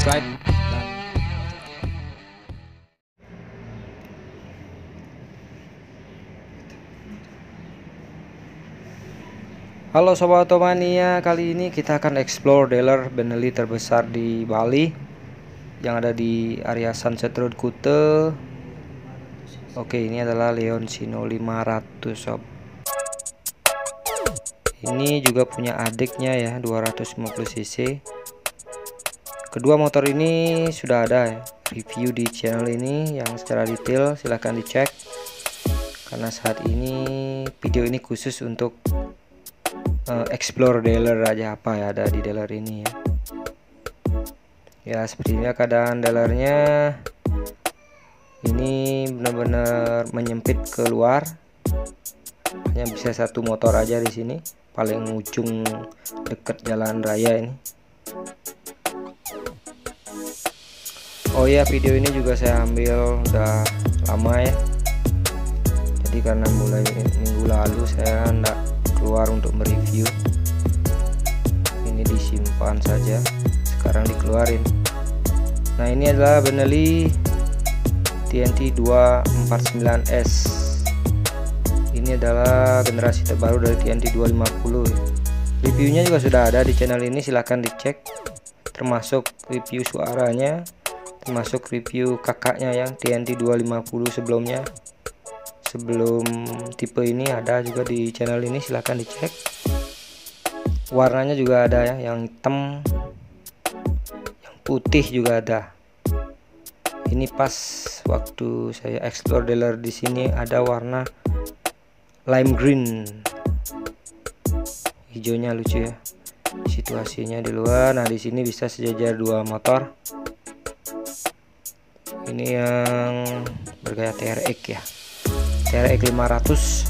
slide. Halo Sobat Otomania, kali ini kita akan explore dealer Benelli terbesar di Bali yang ada di area Sunset Road Kuta. Oke, ini adalah Leoncino 500 sob. Ini juga punya adiknya ya, 250 cc. Kedua motor ini sudah ada ya, review di channel ini yang secara detail, silahkan dicek. Karena saat ini video ini khusus untuk explore dealer aja, apa ya ada di dealer ini ya. Ya seperti ini keadaan dealernya. Ini benar-benar menyempit keluar, hanya bisa satu motor aja di sini, paling ujung deket jalan raya ini. Oh ya, video ini juga saya ambil udah lama ya, jadi karena mulai minggu lalu saya enggak keluar untuk mereview. Ini disimpan saja, sekarang dikeluarin. Nah, ini adalah Benelli TNT 249S. Ini adalah generasi terbaru dari TNT 250. Reviewnya juga sudah ada di channel ini, silahkan dicek, termasuk review suaranya, termasuk review kakaknya yang TNT 250 sebelumnya. Sebelum tipe ini ada juga di channel ini, silahkan dicek. Warnanya juga ada ya, yang hitam, yang putih juga ada. Ini pas waktu saya explore dealer di sini ada warna lime green, hijaunya lucu ya. Situasinya di luar. Nah, di sini bisa sejajar dua motor. Ini yang bergaya TRX ya, TRX 500.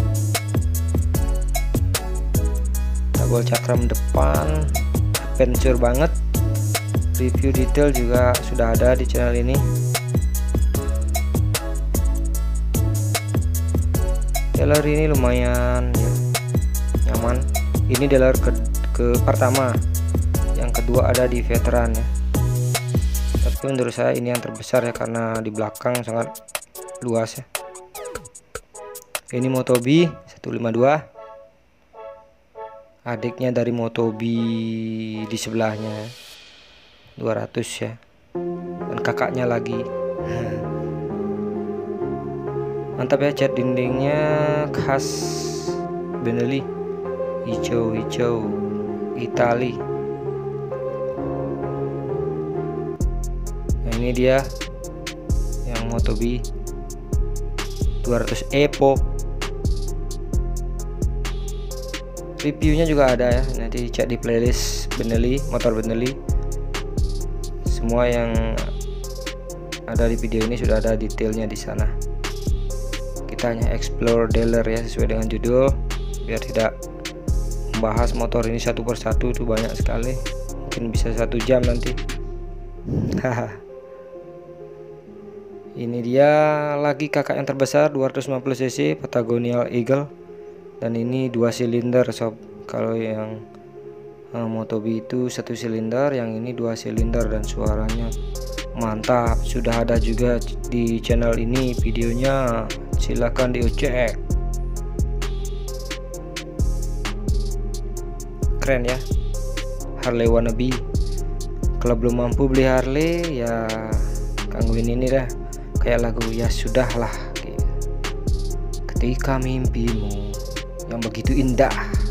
Double cakram depan, adventure banget. Review detail juga sudah ada di channel ini. Dealer ini lumayan ya, nyaman. Ini dealer ke pertama, yang kedua ada di veteran ya. Tapi menurut saya ini yang terbesar ya, karena di belakang sangat luas ya. Ini Motobi 152, adiknya dari Motobi di sebelahnya, 200 ya, dan kakaknya lagi. Mantap ya, cat dindingnya khas Benelli, hijau-hijau Itali. Nah, ini dia yang Motobi 200 Evo. Reviewnya juga ada ya, nanti cek di playlist Benelli, motor Benelli. Semua yang ada di video ini sudah ada detailnya di sana. Kita hanya explore dealer ya, sesuai dengan judul, biar tidak membahas motor ini satu persatu, itu banyak sekali, mungkin bisa 1 jam nanti. Ini dia lagi kakak yang terbesar, 250 cc Patagonial Eagle. Dan ini 2 silinder sob. Kalau yang Motobi itu 1 silinder, yang ini 2 silinder, dan suaranya mantap. Sudah ada juga di channel ini videonya, silahkan dicek. Keren ya, Harley wannabe. Kalau belum mampu beli Harley ya gangguin ini dah, kayak lagu Ya Sudahlah gitu. Ketika mimpimu yang begitu indah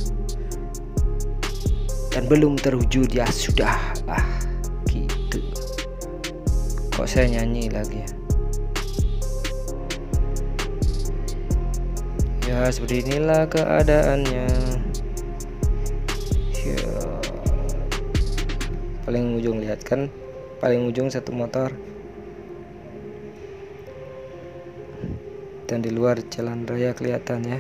dan belum terwujud, ya sudahlah gitu. Kok saya nyanyi lagi ya? Ya seperti inilah keadaannya ya. Paling ujung, lihat kan, paling ujung satu motor, dan di luar jalan raya kelihatan ya.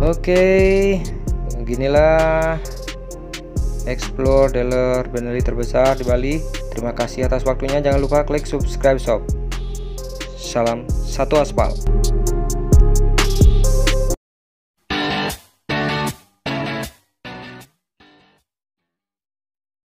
Oke, beginilah explore dealer Benelli terbesar di Bali. Terima kasih atas waktunya. Jangan lupa klik subscribe sob. Salam satu aspal.